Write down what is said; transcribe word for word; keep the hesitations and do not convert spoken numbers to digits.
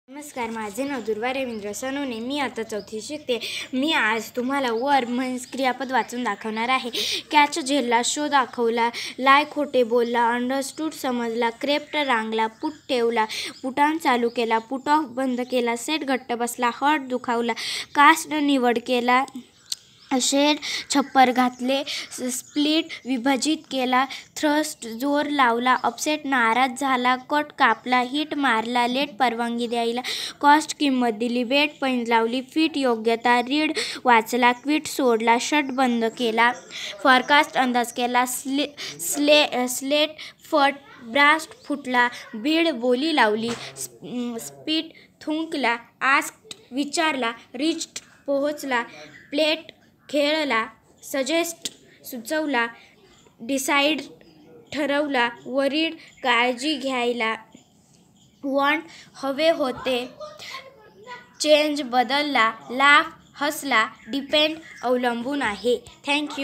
नमस्कार, माझे नाव दुर्वा रवींद्र सोनवणे. मी आता चौथी शिकते. मी आज तुम्हाला वर म्हणजेच क्रियापद वाचून दाखवणार आहे. कॅच झेलला, शो दाखवला, लाय खोटे बोलला, अंडरस्टूड समजला, क्रेप्ट रांगला, पुट ठेवला, पुटान चालू केला, पुट ऑफ बंद केला, सेट घट्ट बसला, हर्ट दुखावला, कास्ट निवड केला, शेड छप्पर घातले, स्प्लिट विभाजित केला, थ्रस्ट जोर लावला, अपसेट नाराज झाला, कट कापला, हिट मारला, लेट परवानगी द्यायला, कॉस्ट किंमत दिली, बेट पैंज लावली, फिट योग्यता, रीड वाचला, क्विट सोडला, शट बंद केला, फॉरकास्ट अंदाज केला, स्ले स्ले स्लेट फट, ब्रास्ट फुटला, बीड बोली लावली, स्पीट थुंकला, आस्क्ड विचारला, रिच्ड पोहोचला, प्लेट खेळला, सजेस्ट सुचवला, डिसाईड ठरवला, वरीड काळजी घ्यायला, वॉन्ट हवे होते, चेंज बदलला, लाफ हसला, डिपेंड अवलंबून आहे. थँक्यू.